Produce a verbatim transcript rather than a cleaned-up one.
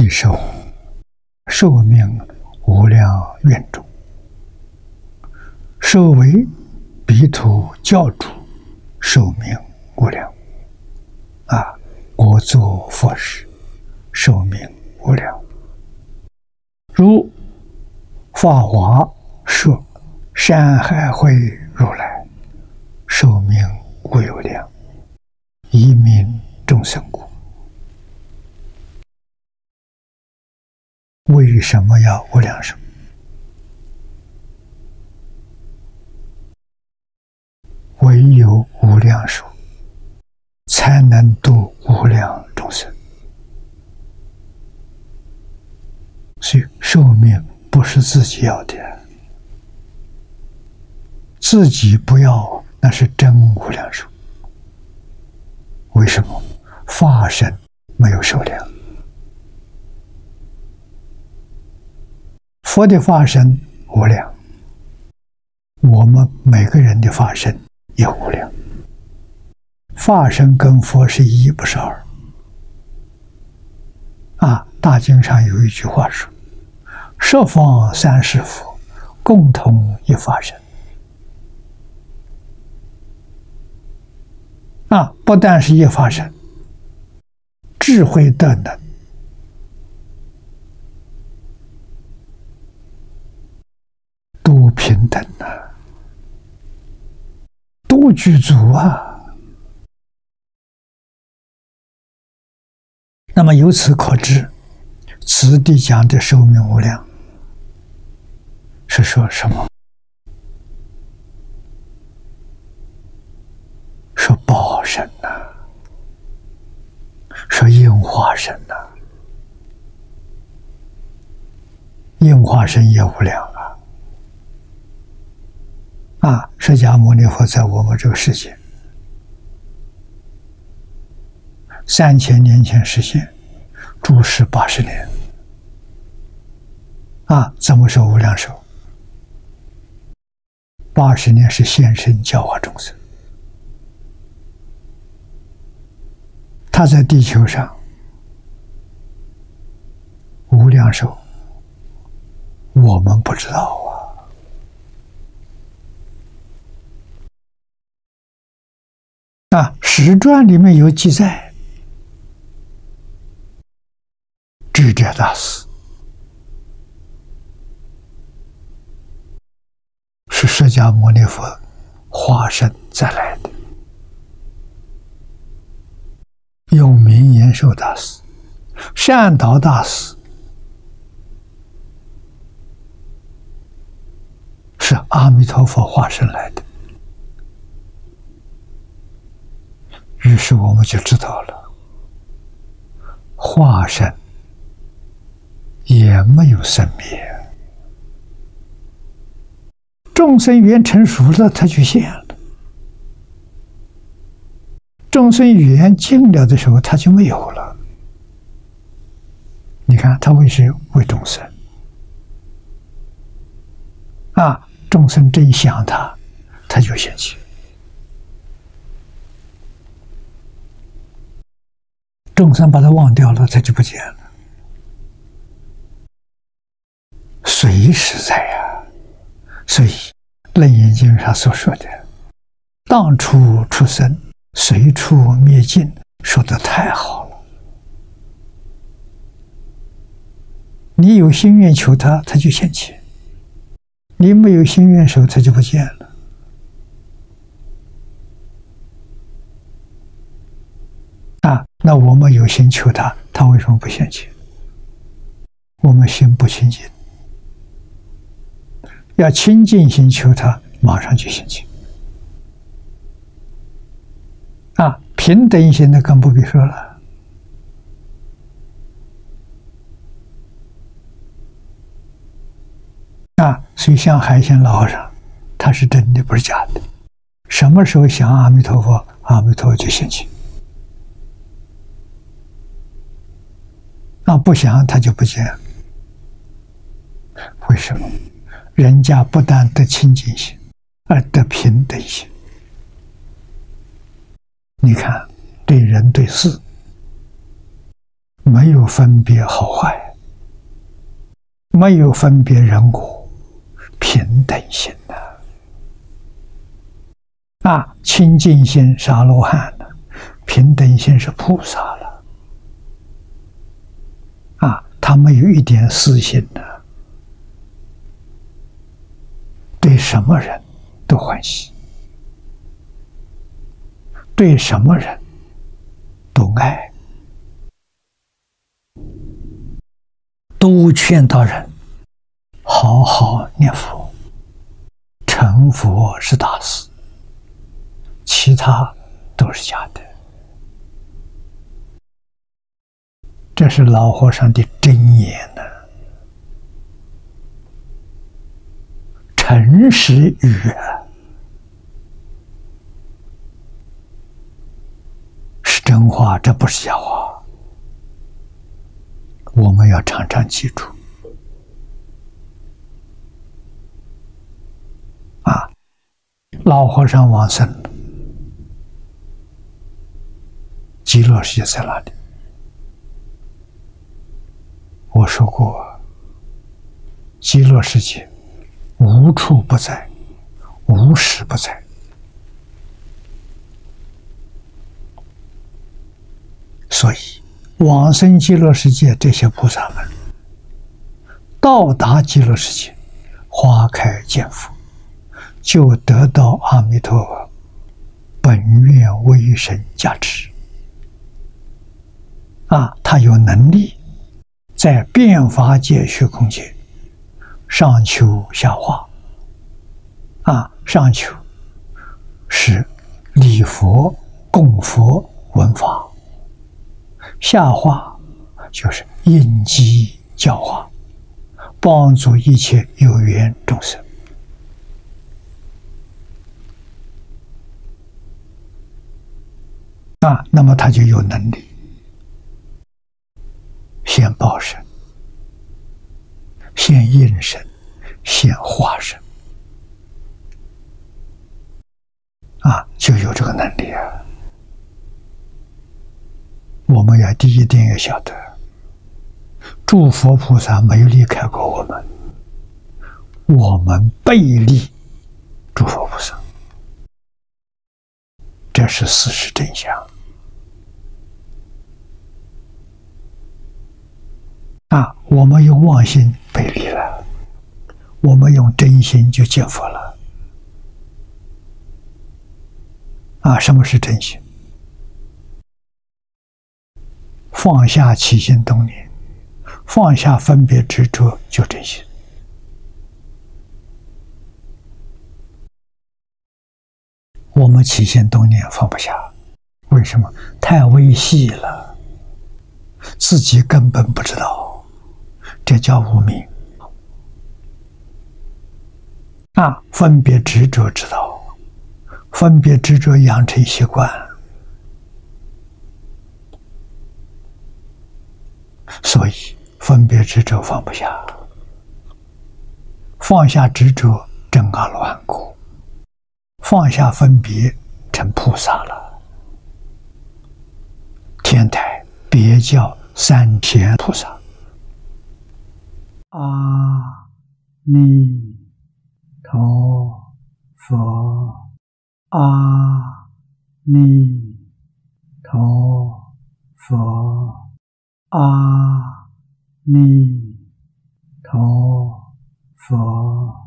未寿，寿命无量愿中，寿为彼土教主，寿命无量。啊，我作佛时，寿命无量。如法华说山海会如来，寿命无有量，以悯众生故。为什么要无量寿？唯有无量寿，才能度无量众生。所以寿命不是自己要的，自己不要，那是真无量寿。为什么？法身没有寿量，佛的法身无量，我们每个人的法身也无量。法身跟佛是一，不是二。啊，大经上有一句话说：“十方三世佛，共同一法身。”啊，不但是一法身，智慧德能都平等啊，都具足啊。那么由此可知，此地讲的寿命无量，是说什么？说报身呐、啊，说应化身呐、啊，应化身也无量啊！啊，释迦牟尼佛在我们这个世界三千年前实现，住世八十年。啊，怎么说无量寿？八十年是现身教化众生。他在地球上无量寿，我们不知道啊。啊，史传里面有记载，智者大师是释迦牟尼佛化身再来的。永明延寿大师、善导大师是阿弥陀佛化身来的。于是我们就知道了，化身也没有生灭，众生缘成熟了，他就现了；众生缘尽了的时候，他就没有了。你看他为谁？为众生啊！众生真想他，他就现起；众生把他忘掉了，他就不见了。随时在呀、啊，所以《楞严经》上所说的“当处出生，随处灭尽”，说的太好了。你有心愿求他，他就现起；你没有心愿守，他就不见了。啊，那我们有心求他，他为什么不现起？我们心不清净，要清净心求他，马上就现起。啊，平等心的更不必说了。啊，所以像海鲜老和尚，他是真的，不是假的。什么时候想阿弥陀佛，阿弥陀佛就现起。啊，不想他就不见了。为什么？人家不但得清净心，而得平等心。你看，对人对事， 没有分别好坏，没有分别人我，平等心的啊，清净心是阿罗汉的，平等心是菩萨了啊，他没有一点私心的，对什么人都欢喜，对什么人都爱，都劝导人好好念佛，成佛是大事，其他都是假的。这是老和尚的真言呢，诚实语啊，是真话，这不是假话，我们要常常记住啊。老和尚往生了，极乐世界在哪里？我说过，极乐世界无处不在，无时不在。所以往生极乐世界这些菩萨们到达极乐世界，花开见佛，就得到阿弥陀佛本愿威神加持啊，他有能力在变法界虚空界上求下化啊，上求是礼佛供佛闻法，下化就是应机教化，帮助一切有缘众生啊，那么他就有能力现报身，现应身，现化身啊，就有这个能力啊。我们要第一点要晓得，诸佛菩萨没有离开过我们，我们背离诸佛菩萨，这是事实真相啊。我们用妄心背离了，我们用真心就见佛了啊。什么是真心？放下起心动念，放下分别执着，就真心。我们起心动念放不下，为什么？太微细了，自己根本不知道，这叫无明啊。分别执着知道，分别执着养成习惯，所以分别执着放不下，放下执着证阿罗汉果，放下分别成菩萨了。天台别叫三天菩萨，阿弥陀佛，阿弥陀佛，阿弥陀佛。